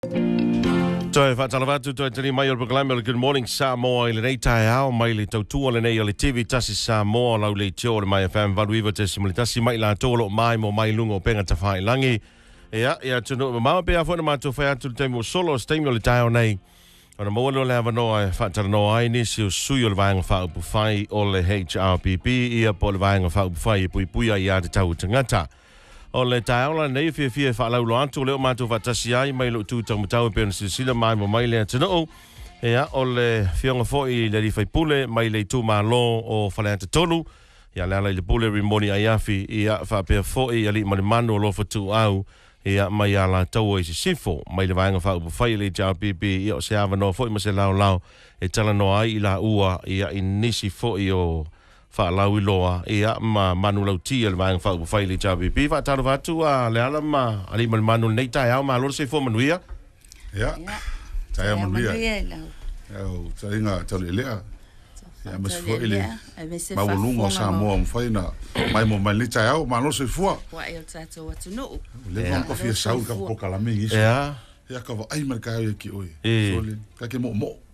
Toi Faatalanoaga toi tani mai o programa Good Morning Samoa ile nei tai ao mai le tautua le nei o le TV tasi Samoa lau le tio le mai FM valuiva te simulitasi mai la tolo mai mo mai lungo penga ta fai langi ia tunu ma pe afo na mato fai atu te mo solo stemio le tai o nei ona mo le lava no Faatalanoaga ai ni si sui o le vanga fa upu fai o le HRPP ia po le vanga fa upu fai pui ia te tau tangata o le taola nei fia whaalau atu leo mātou whatasi ai mai lo tūtau matau pe sila mai mo mai le tino ia o le fionga foi le Aliimalemanu mai le tu malo o whaleata tolu ia Lealailepule rimoni ai afi ia whapea foi Aliimalemanu o lo fatu au ia mai ala tau e sifo mai le vaenga whaupu whai le HRPP ia o se awano foi ma se lau e tala no ai i la ua ia inisi foi o Faalau iloa ia ma manu lautia le vaenga whaupu whai le HRPP whaataro watu a le ala ma Aliimalemanu nei tai au ma lor se fo manuia ia tai au manuia au tainga tau le lea ia mas fo ile ma volungo Samoa mwhai na mai mo mai le tai au ma lor se fua wa e o tatou atu no le vanko fia sau ka pokalame iso ia ka va ai mar ka ia ki oi sole ka ke mo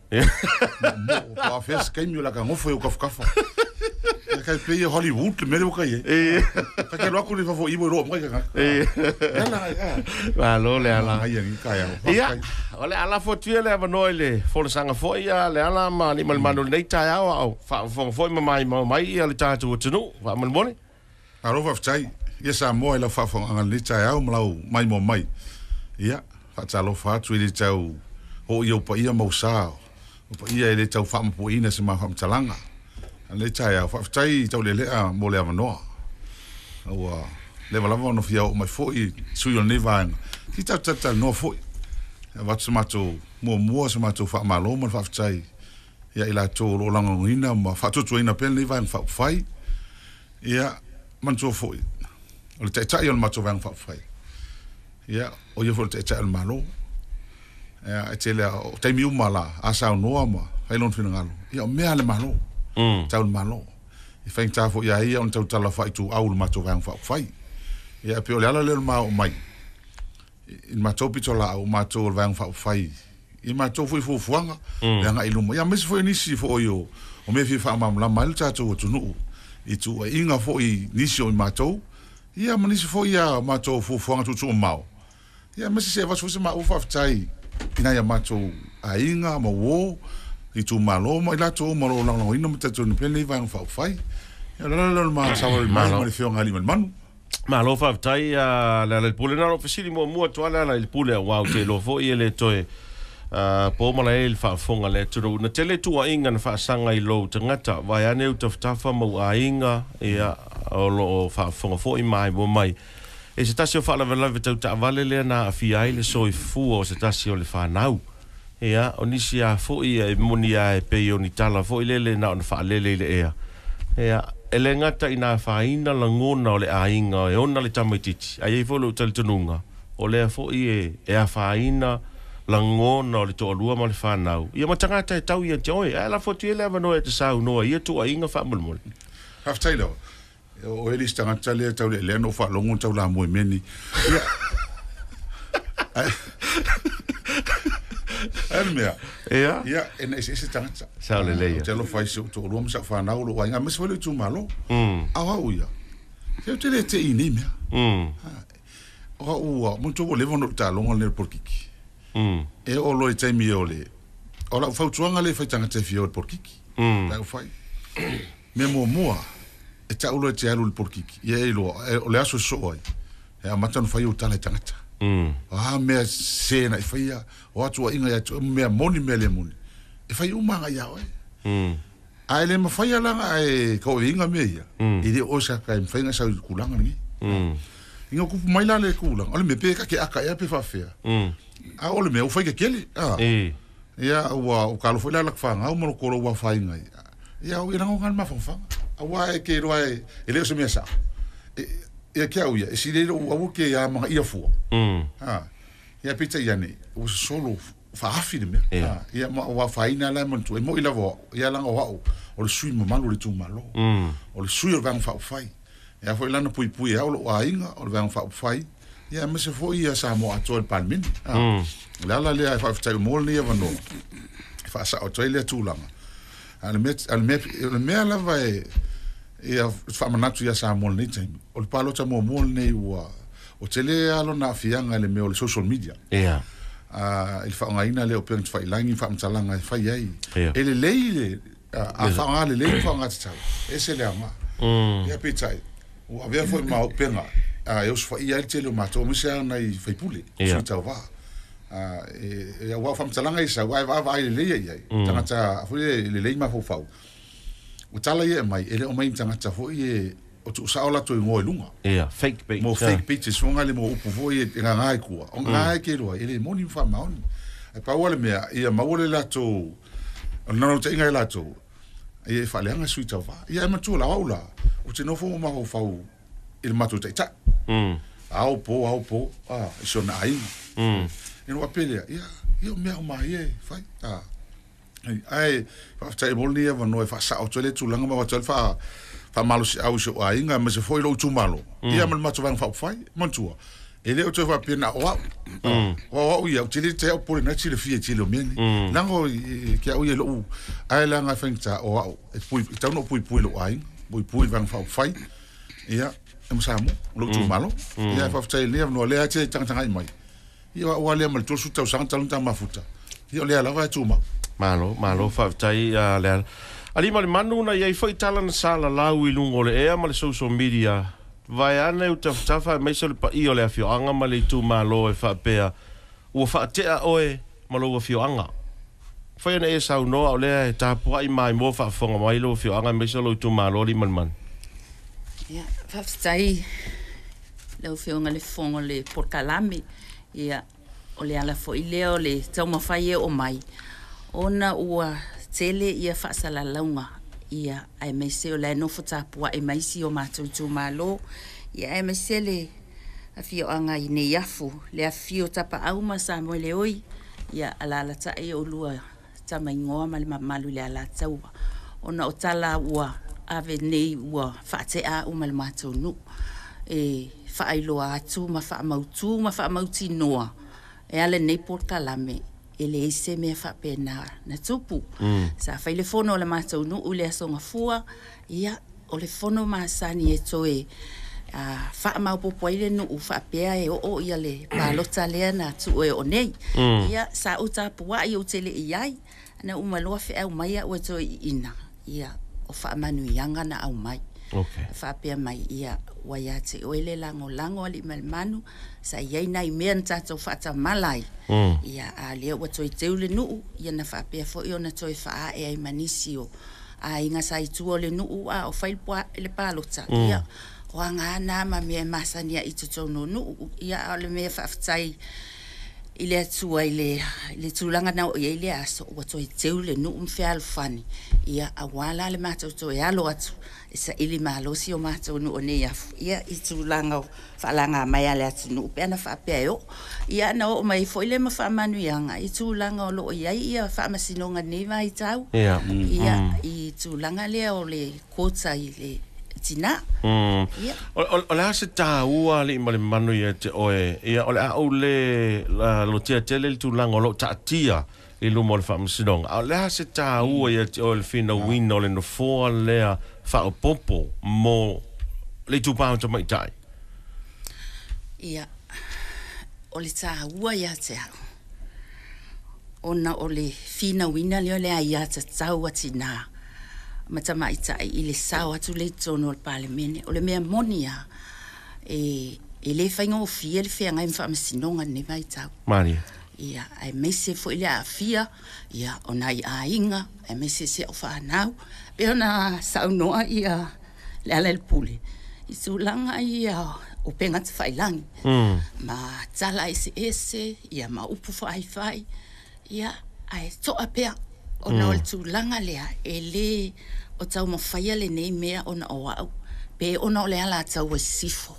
pa fes kai mi la ka ngofo o kafa kai pe Hollywood le mele kai ka ke lo ko le fo ibo ro mo ka va lo le ala ai ni kai ia ole ala fo tiele ava noile fo le sanga fo ia le ala ma Aliimalemanu nei tai au fa fo mai ia le tatu tunu va mal boni aro fa tai ia sa mo ila fa fo ang le tai au mau mai mo mai ia fa talo fa tu le tau o io pa ia mo sa o pa ia le tau fa mo ina se ma fa talanga le tai au fa tai tau le mo le ava no o le vala no fia o mai fo i sui o nevan ki tau no fo wat smato mo smato fa malo mo fa tai ia ila to lo langa ngina ma fa to ina pen le van fa fai ia man to fo o le tai o mato van fa fai ia o ia fo le tai malo ia tele o tai mi mala asa no ma ai lon fina ngalo ia me ale malo tau malo i fa ta fo ia on tau tala fa tu au mato van fa fai ia pe o le ala le mai in mato pitola o mato vang fa fai i mato foi fuanga nga ilumo ya mes foi nisi fo yo o me fi fa mam la mal tato tu no i tu inga fo i nisi o mato ia manisi fo ya mato fuanga tu mau ia mes se va se ma o fa tai ina ya mato a inga mo wo i tu malo mo ila to mo lo lang ino tato ni pele vang fa fai ya la ma sa o mal fionga Aliimalemanu ma lo fa tai Lealailepule na ofisili mo to Lealailepule wa te lo fo ile toe po mala el fa fonga le tu na tele tu inga na fa sanga i lo tangata vai ane u tafa mo inga ia o lo fa fonga fo i mai mo mai e se tasio fa la tu ta vale le na afia ile so i fu o se tasio le fa nau ia onisia fo i monia e pe oni tala fo ile le na fa le ia ele ngata ina faina la ngona o le ainga e ona le tamaititi ai e folo tal tununga o le fo e a faina la ngona o le to lua ma le fanau ia matangata e tau ia joy ala fo tu ele no e te sau no ia tu ainga fa mulmul half tailo o ele stanga tale tau le no fa longo tau la mo meni Elmia. Ja, en is het dan. Zou le leia. Telo fai so to rom sa fa na lo wa nga mes vole tu malo. Awa uya. Je te le te inemia. O mo to le vono ta longo le porkiki. E o lo te mi ole. Ola fa tuanga le fa tanga te fio porkiki. Ta fai. Me mo e ta ulo te alu porkiki. Ye lo le aso so ai. E amatan fa yu tala tangata. Me se na faia o atu inga ya me moni mele moni e fai uma ya oi ai le faia la ai ko inga me ya i de o sa ka fainga sa kulanga ni inga ku mai la le kulang ole me pe ka ke aka ya pe fa fea a ole me o fai ke kele ya o ka lo foi la fa nga o mo ko lo wa fainga ya o ira ngal ma fa a wa e ke ro ai ele so me sa ia kia uia, e sire o ke ia mga ia fua. Ia pita ia ne, o solo whaafi ne mea. Ia wa whaina lai mantu, e mo ila vo, ia langa wao, o le sui mamalo le tu malo. O le sui o le vang whao whai. Ia fo ilana pui pui, au lo a inga, o le vang whao whai. ia me se fo ia Samoa to el palmin la le fa fa mol ni vano fa sa o le tulanga al me la vai ia fa manatu ia Samoa ni time o palo ta mo mol nei wa o tele alo na fianga le me o social media il fa ngaina le o pe fa ilangi fa mtalanga fa yai ele leile a fa ngale le fa ngata ese le ama ia pitai o avea foi ma penga eu fa ia tele ma to mi sa na i fai pule so tava e wa fa mtalanga isa wa va le ia tangata foi le ma fo fa o tala ia mai ele o mai tangata foi o tu sa ola to ngoi lunga fake page mo fake pictures songa le mo upu foi nga ngai ku o ngai ke lo ele mo ni fa ma on e pa wala me ia ma wala la to no te ngai la to e fa le anga suita va ia ma tu la aula o te no fo ma ho fa il ma tu te ta au po so na ai e no apele ia io me ma ie fa ai fa te mo ni va no fa sa o tele tu langa ma fa malo se au so ainga ma se foi lo tu malo ia mal macho van fa fai montua ele o te fa pena o ia tili te o por na tili fie tili o meni nango ke au ia lo ai la nga fenta o e pui ta no pui lo ai pui van fa fai ia e msamo lo tu malo ia fa fai le no le ate tanga mai ia wa le mal tu su ta sang ta mafuta ia le la va tu malo fa tai le Aliimalemanu na iai foi tala na sala lau I lungo le ea ma le social media. Vai ana u tafa mai so le pa I o le Afioga ma le tu malo e whapea. Ua whaatea oe ma lo Afioga. Foi ana e sau noa o lea e tāpua I mai mo whaafonga mai lo Afioga mai so lo tu malo Aliimalemanu. Ia, whaftai le Afioga le fongo le porkalame. Ia, o le ala fo I leo le taumawhai e o mai. Ona ua tele ia Faatalanoaga ia ai mai se o le no futapua e mai si o matou tu malo ia ai mai se le Afioga I nei afu le afio tapa au ma Samoa le oi ia ala ta e o lua tamaingoa ma le mamalu le ala tau ona o tala ua ave nei ua faatea o ma le matou nu e faailoa atu ma faamautu ma faamauti noa e ale nei porkalame ele ise me fa pena na tupu sa fa le fono le matou no le songa fua ia o le fono ma sani e toe fa ma popo ile no fa pea e o ia le palota le na tu e o nei ia sa uta pua I o tele iai na uma lo fe au mai o to ina ia o fa manu yanga na au mai fa pea mai ia wa ya te o ele lango Aliimalemanu sa ia nai me ntato fata malai ia a le o to te le nu ia na fa pea fo ia na to fa e ai manisio a inga sai tu o le nu a o fail poa le palota ia o anga na ma me masania I to no nu ia le me fa ftai ile tu le tulanga na o ile aso o to te le nu mfe alfani ia awala le mato to ia lo atu isa ili malo si o mato no ne ya ia I tulanga falanga mai ale atu no pena fa peo ia na o mai foi le ma fa manu yanga I tulanga lo ia fa masinonga ne vai tau ia I tulanga le o le kota ile tina o le ase tā ua Aliimalemanu ia te oe ia o le au le lo tia tele le tulanga o lo taatia I lumo le whaamasinonga o le ase tā ua ia te oe le whina wino le no foa lea whaopopo mo le tupāo ta mai tai ia o le tā ua ia te au ona o le whina wina leo lea ia te tau atina matama ita I le sawa tu le tono al Parliamentary o le mea monia e le fainga o fia le fea ngai whaamasinonga ne vai tau Maria ia ai mese fo ile a fia ia ona I a inga ai mese se o whanau pe ona saunoa ia Lealailepule I tulanga ia o penga te whailangi ma tala ese ia ma upu whai ia ai toa pea ona o le tulanga lea e le o tau mawhaia le nei mea ona o au pe ona o le ala tau e sifo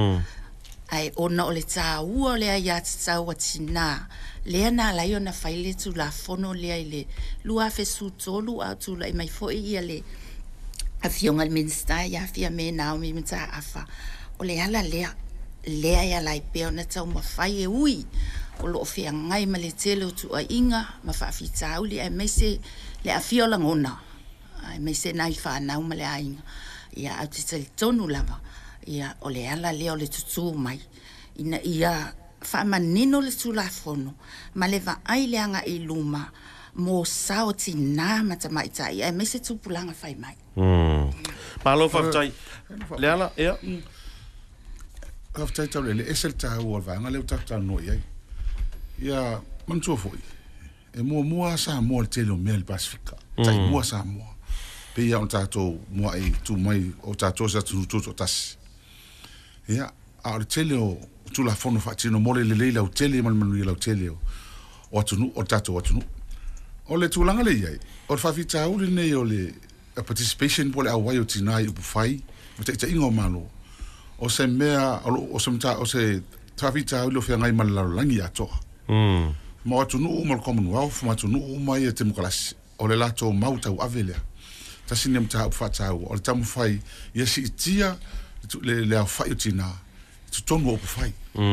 ai ona o le tā ua lea ia te tau atina lea na lai ona whaile tu la fono lea I le lua fesu tolu au tu la I mai fo ia le Afioga le minister ia fia me Naomi mta afa o le ala lea lea ia lai peo na tau mawhai e ui o loo fia ngai ma le tele o tu a inga ma whaafita uli ai meise le Afioga ngona ai meise nai whanau ma le a inga ia au te tali tonu lava ia o le ala leo le tutu mai ina ia whaamanino le tulafono ma le vaai le anga i luma mo sao tina mata mai tai ai meise tupulanga whai mai Malo whaftai le ala ia Whaftai tau le esel tau o vanga leo tau noi ai ia mantua foi e mua Samoa le tele o mea le Pasifika tai mua Samoa pe ia on tatou mua ai tu mai o tatou sa tu tasi ia a le tele o tu la fono fatino mole le leila o tele Aliimalemanu la o tele o atunu o tatou atunu o le tulanga le ai o whawhita uli nei o le participation pole a wai o tinai upu whai o te ingo malo o se mea o se mta o se whawhita uli o whia ngai malalalangi atoa ma atunu o mal Commonwealth ma atunu o mai e demokrasi o le lato mau tau avelea tasi ne mta upu whatau o le tamu whai ia si itia le au whai o tina tu tonu o upu whai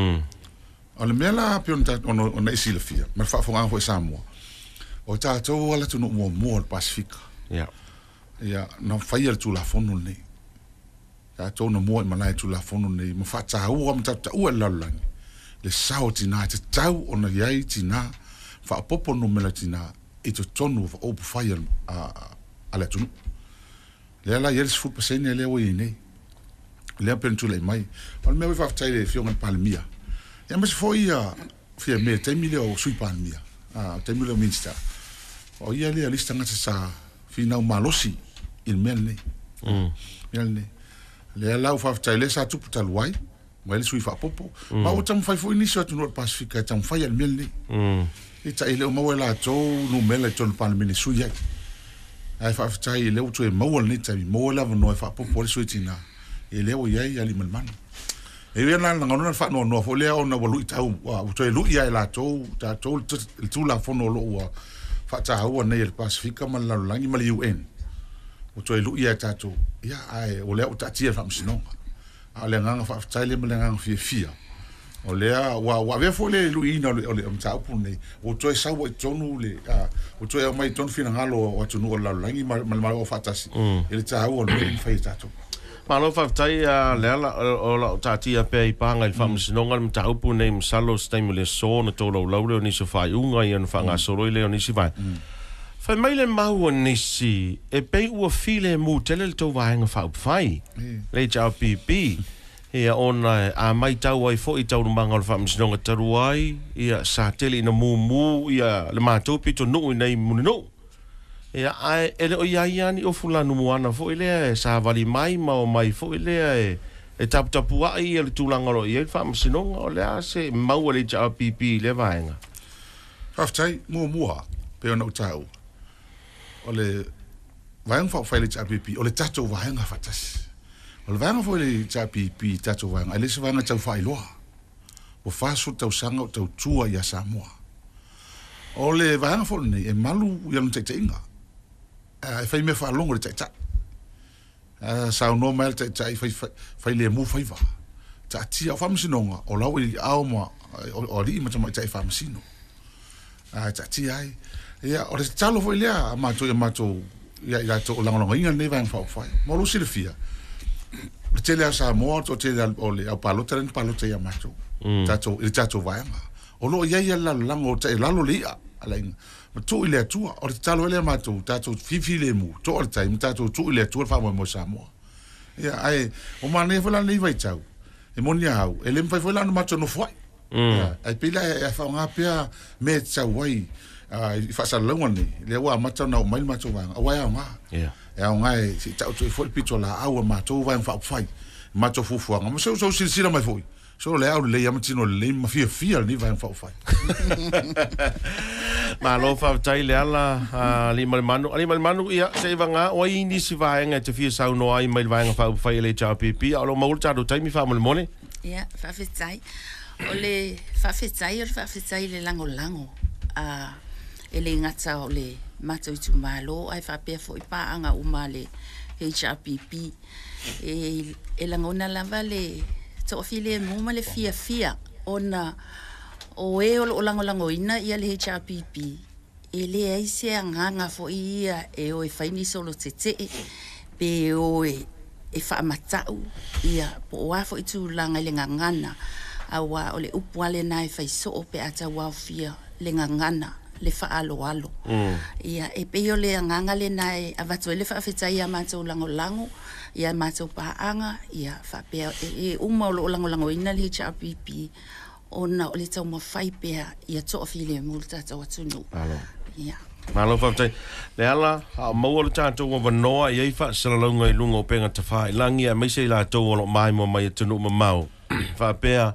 o le mea la pe o na isi le fia ma whaafonga ho e Samoa o tātou ala tunu mua le Pasifika ia na whai ala tu la fono nei tātou na mua i malai tu la fono nei ma whaatau o mta ua lalangi le sao tina te tau o na iai tina whaapopo no mela tina i tu tonu o upu whai ala tunu le ala yelis fu pasene le o i nei le pentu le mai o me wa ftai le Afioga palmia e mas foi a fia me te mile o sui palmia te mile o minsta o ia le lista ngata sa fina o malosi il melne melne le ala fa ftai le sa tupu talwai ma le sui fa popo ma o tam fai foi niso tu no Pasifika tam fai al melne e ta ile o mawela to no mele to palmini sui ai fa ftai le o to e mawel ni ta mawela no fa popo le sui tina e leo iai Aliimalemanu e vena na ngona fa no fo leo na wolu tau wa to lu ia la to ta to tu la fono lo wa fa ta ho na el Pasifika ma la langi ma UN o to lu ia ta to ia ai o leo ta tia fa msino a le nganga fa ta le le nganga fia o lea wa ve fo le lu ina o le mta pu nei o to sa wo tonu le o to mai ton fina ngalo o tonu la langi ma o fa ta si ele ta ho no fa ta to Malo whaftai leala o la tātia pēi pāngai whamusinonga ni mta upu nei msalo staimu le sō na tōlau laure o nisi whai unga i anu whanga soroi leo nisi whai. Whai mai le mau o nisi e pei ua while mū tele le tau wahenga whaup whai. Le HRPP ia ona a mai tau ai fo i tau numanga o whamusinonga taru ai ia sa tele ina mū ia le mātou pito nuu i nei muni nuu. Ia ai ele o iai o fulanu moana fo ile sa vali mai ma o mai fo ile e tapu ai ele tulanga lo ia fa msinonga o le se mau le HRPP le vaenga. Haftai mua pe ona utau. O le vaenga fa fa le HRPP o le tato vaenga fatas. O le vaenga fo le HRPP tato vaenga ele se vaenga tau fa iloa. O fa su tau sanga o tau tua ia Samoa. O le vaenga fo nei e malu ia no te inga. Fai me fa longo le tata sa no mal tata fai le mu fai va tati a famsinonga o lawe au ma o ri ma tama tai famsino tati ai ia o le talo foi le ma to ia to lango inga ne va fai mo lu silfia le tele sa mo to tele o le palo tren palo te ia mato tato va o lo ia la lango te lalo lia ala ma tu ile tua o talo ele ma tu tato fifi le mu to o tai tato tu ile tua fa mo Samoa ia ai o mane fola nei vai tau e monia au ele mfai fola no mato no foi ai pila e fa nga pia me tsa wai fa sa longo ni le wa mato na mai mato wa wa nga e nga e si tau tu foi pito la au mato va fa fai mato fufu nga mo so silsila mai foi so le au le yamatino le ma fia ni va fa fai Malo whaftai le ala Aliimalemanu ia se vanga o i nisi vaenga te fia sau no ai mai vaenga whai le HRPP alo maul tātou taimi whamulemone ia whawhetai o le whawhetai le lango ele ngata o le matou tu malo ai whapea fo i paanga uma le HRPP e langona lava le to file mo male fia ona o o lango ina ia le HRPP ele ai se nganga fo ia o faini solo tete pe o e fa matau ia po wa fo itu langa le ngana awa o le upwale nai fai so pe ata wa fia le ngana le fa alo ia e pe yo le nganga le nai avatso le fa fetsa ia matso lango ia matso paanga ia fa pe e lo lango ina le HRPP ona o le tau mawhai pēr ia to file multa tau atunu. Ia. Malo whaftai. Le ala, maua le tātou wa wanoa i eifa sala launga i lunga o penga ta whai. Langi a meise i la tau o lo mai mo mai atunu ma mau. Wha pēr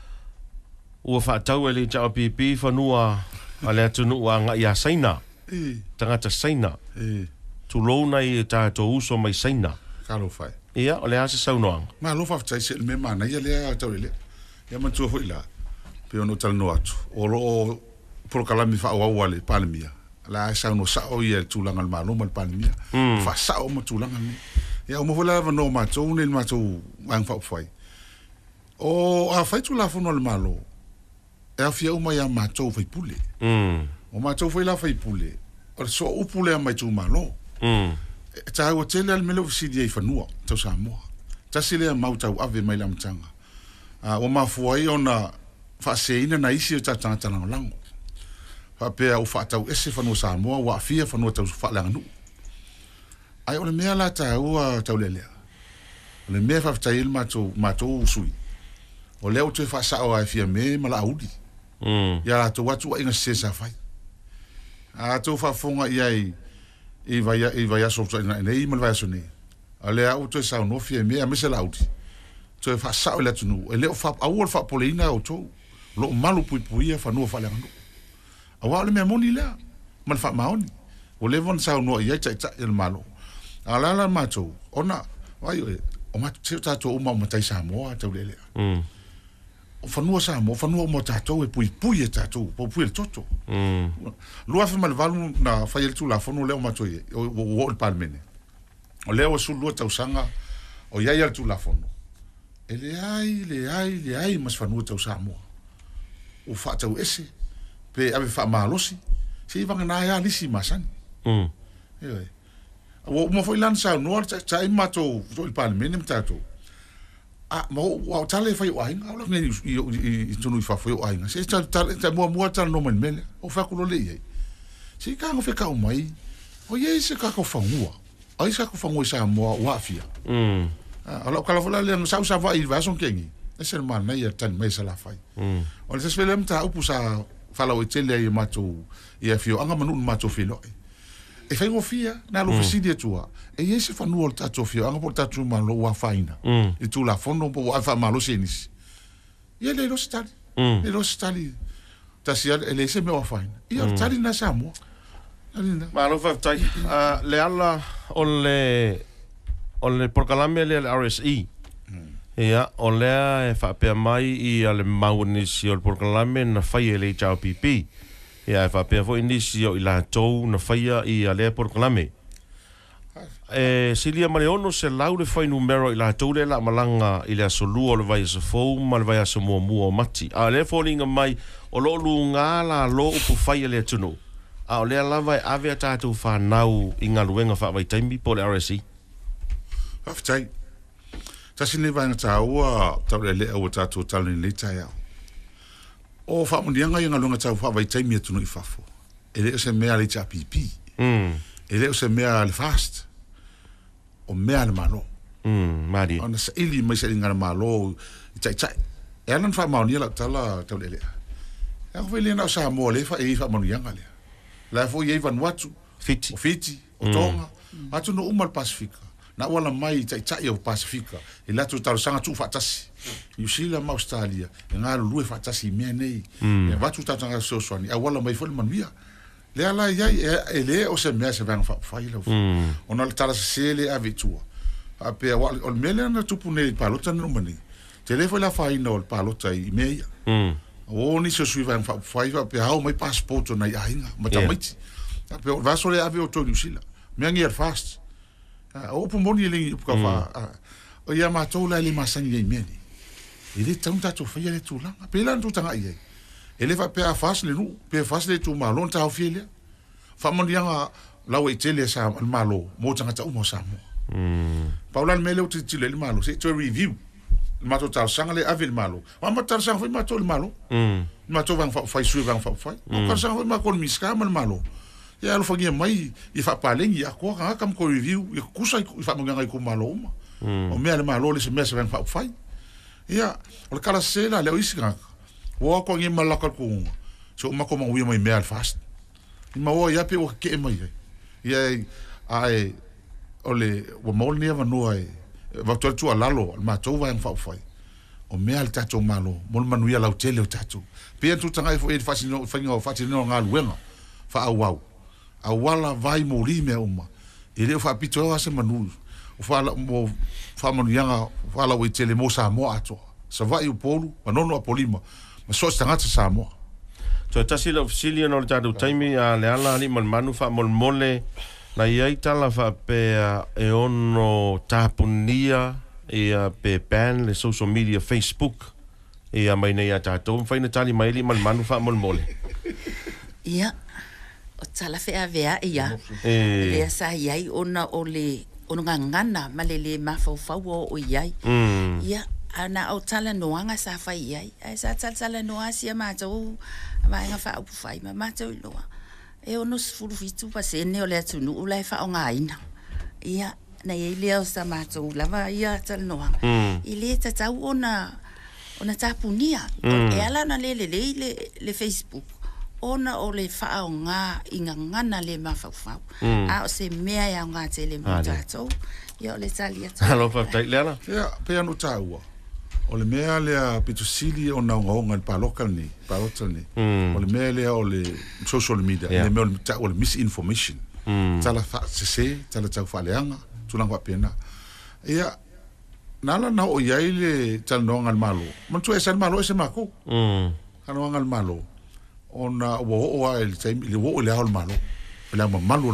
ua whaatau e le HRPP whanua a le atunu a nga i a saina. Tangata saina. Tu lona i tātou uso mai saina. Kalo whai. Ia, o le asa saunoanga. Malo whaftai se me mana ia lea tau le. Ia mantua hoi la. Pe ono tal no atu. O lo por kalami fa wa le palmia. La sa no sa o ia tulanga le malo mal palmia. Fa sa o mo tulanga ni. Ya o mo vola va no ma to un el ma to ang fa fai. O a fai tu la fo no le malo. E a fia uma ya ma to fai pule. O ma to fai la fai pule. O so o pule mai tu malo. Ta o tele al melo si di fa no to Samoa. Ta sile ma ta ave mai lam tanga. O ma fuai ona fa seina na isi o tata na lango fa pe o fa tau ese fa no Samoa wa fia fa no tau fa langu ai o le mea la ta o tau lele le mea fa tai il mato sui o le o te fa sa o ai fia me mala audi ya la to watu inga se sa fai a to fa fonga i vai so na nei mal vai so nei ale a o to sa no fia me a me se la audi to fa sa o le tunu e le fa a fa polina o to lo malu pui fa no fa langu awa le me moni la mal fa maoni o le von sa no ia cha el malo ala la macho ona vai o ma ta to o ma tai Samoa ta le o fa no Samoa fa no mo ta to e pui ta to po pui el toto lo fa mal valu na fa el tu la fa no le o macho o el palmene o le o su lo ta usanga o ia el tu la fa no le ai mas fa no ta Samoa o fa tau ese pe ave fa malosi se vanga na ya lisi masani o mo foi lança no ta mato do il palmene mtato mo o tale foi o ainga o ngi i tunu fa foi o ainga se ta mo ta no mele o fa kulo le se ka ngo fe ka mai o ye se ka ko fa ngua ai sa ko fa ngua sa mo wa fia ala kala fola le sa va il va son kengi ese man na ia tan mai sala fai o le spelem ta upu sa fala o tele e mato e afio anga manu mato filo e fai ngo fia na lo fisidia tua e ese fa no ta to fio anga porta tu man lo wa faina e tu la fondo po wa fa malo senis e le lo stali ta sia ele se me wa faina e o tali na Samoa malo fa tai le ala o le porkalame le RSE ia o lea e whapea mai i ale maunisi o le porkalame na whaia le HRPP. Ia e whapea fo inisi o i la tau na whaia i ale porkalame. Silia mare ono se lau le whai numero i la tau le la malanga i le asolua o le vai sa fau ma le vai sa mua o mati. A le fōlinga mai o lo lu ngā la lo upu whaia le atunu. A o lea lava e ave a tātou whanau i ngā luenga whawai taimi po le RSE. Whawhitai. Tasi ne vai ngata ua tau le o tātou talo ni le tai au. O whamunianga i ngā lunga tau whawai taimi atunu i whafo. E leo se mea le HRPP. E leo se mea le fast. O mea le malo. Mari. Ona sa ili mai sa ingana malo i tai. E anan whamaunia la tala tau le lea. E ako wele na o Samoa le whamunianga lea. La fo i eivan watu. Fiti. O Fiti. O Tonga. Atu no umal Pasifika. Na wala mai tai o Pasifika e latu tau sanga tu fatasi New Zealand ma Australia e ngā lue fatasi mea nei e watu tau tanga soswani a wala mai foli manuia le ala iai e le o se mea se vanga whai lau ona le tala se le a vitua a pia wale o mele na tupu nei palota na umani te le foi la whai na o palota i mea o ni se sui vanga whai a pia hao mai passport na i ainga matamaiti a pia o vaso le ave o to New Zealand mea ngi fast o po moni le upu ka fa o ia ma to la le masangi le meni Ele tau tatou fai le tūlanga. Pela tu tanga iei. Ele fa pea fas le nu. Pea fas le tu malo ta au filia. Fa mondianga lau e tele sa malo. Mo tanga tau mo sa mo. Paulan mele o titile le malo. Se to review. Mato tal sanga le avil malo. Ma tal sanga foi mato le malo. Mato vang fai sui vang fai. Ko sanga foi ma kon miska mal malo. Ya lo fagia mai I fa palengi a ko ka kam ko review I kusa I fa manga ko malo uma. O me le malo le se mesa vang fai. Ya o kala sela le isika. Wo ko ngi malaka ko. So ma ko ma wi mai me fast. I ma wo ya pe o ke mai. Ya ai ole wo mol ni va no ai. Va tu alalo ma to va en fai. O me al tato malo, mol manuia la tele o tato. Pe tu tanga foi fasino fango fasino ngal wenga. Fa au. A wala vai mori me uma. Ele fa pito ase manu. Fa mo fa manu yanga fa la we tele mo sa mo ato. Sa vai o polu, manono a polima. Ma so tanga sa mo. So tasi la ofisilia no tatu taimi a Lealailemanu fa mole na iai tala fa pe e ono tapunia e pe ban le social media Facebook e a mai nei a tatou faina tali mai Lealailemanu fa mole. Ia. O tala fe avea ia. Le sa iai ona ona ngana malele mafau o iai. Ia ana o tala noanga sa fai iai. Ai sa tala noa sia matou vai nga fa upu fai matou loa. E ono sfuru fitu pa sene o le atunu o lai fa o ngaina. Ia na iai leo sa matou lava ia tala noanga. Ile tatau ona tapunia. E ala na le Facebook. Ona o le whao ngā inga ngana le mawhauwhau. A o se mea ia ngā te le mutatou. Ia o le tali atu. Halo, whaftai, Leala? Ia, pea no tāua. O le mea lea pitusili o nau ngaonga le palokal ni, palokal ni. O le mea lea o le social media. Le mea o le misinformation. Tala se, tala tau whaleanga, tulang wapena. Ia, nala na o iai le tala noanga le malo. Mantua e san malo e se mako. Kanoanga le malo. Ona wo el time le wo le al malo le malo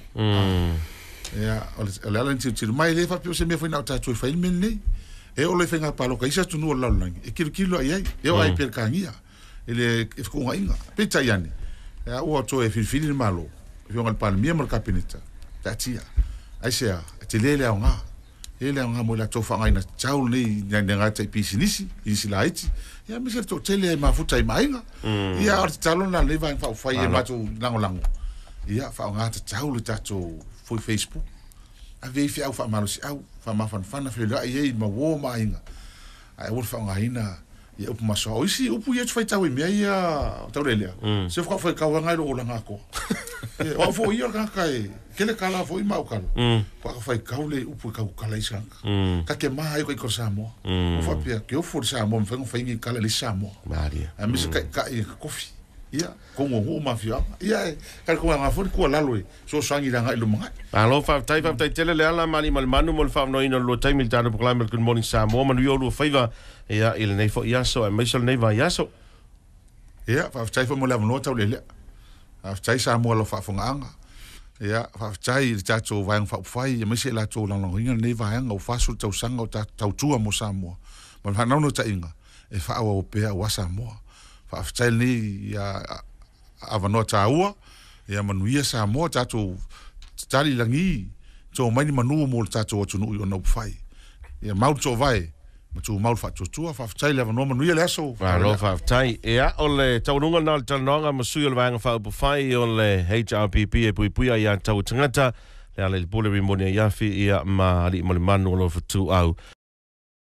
ya le ala nti mai le fa pio se me foi na ta tu fa men ne e o le fenga palo ka isa tu no la lang e kilo ai e o ai per kangia ele e ko nga pita yani ya o to e fil malo e o ngal pal mi mo kapinita ta tia ai se te le nga ele nga mo la to fa nga chau ni nga ta pisinisi isi laiti ya mi se to tele ma futa I mainga ia ar talo na le vai fa e mato lango ia fa nga ta chau le tato foi Facebook a ve fi au fa malo si au fa ma fan fe la ia ma wo mainga ai wo fa nga ina ia upu ma so isi upu ia fa tau me ia tau le se fa fa ka nga lo la ngako o fo ia ka kai kele kala fo I mau kala pa fa ka le upu ka kala isa ka ke ma ai ko Samoa o fa pia ke o for Samoa me fa ngi kala le Samoa Maria a mi se ka kofi ia ko ngo mafia ia ka ko nga fo ko la lo so sangi la ngai lo mga Alo whaftai tele Lealailemanu mo le whaamnoina lo taimi tāna Parliamentary Good Morning Samoa manu iolu whaiva ia ile nei fo iaso e maisal nei va iaso ia whaftai fo mo le avanoa tau lelea whaftai Samoa lo whaafongaanga ia whaftai le tātou vaiang whaupwhai ia maise la tō langoinga nei vaianga o whasul tau sanga o tau tua mo Samoa ma whanauno ta inga e whaawa o pea o Samoa whaftai nei ia avanoa ta ua ia manuia Samoa tātou tali langi to mai ni manu mo tato to no no fai ia mau to vai ma tu mau fa to fa tai leva no manu ia so lo fa tai ia ole taununga na tanonga ma sui le vanga fa po fai ole HRPP e pui ia tau tangata Lealailepule rimoni ia fi ia ma Aliimalemanu lo fa tu au